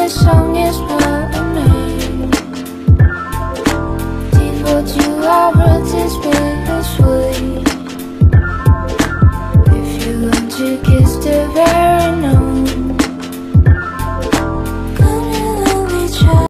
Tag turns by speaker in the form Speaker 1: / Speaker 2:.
Speaker 1: 的上也是完美。Devote you our words